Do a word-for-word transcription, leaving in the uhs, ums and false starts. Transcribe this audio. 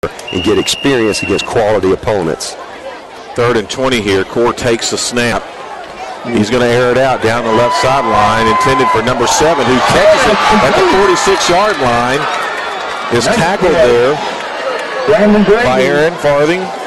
and get experience against quality opponents. Third and twenty here. Core takes the snap. He's going to air it out down the left sideline, intended for number seven, who catches it at the forty-six yard line. Is tackled there Brandon Grady by Aaron Farthing.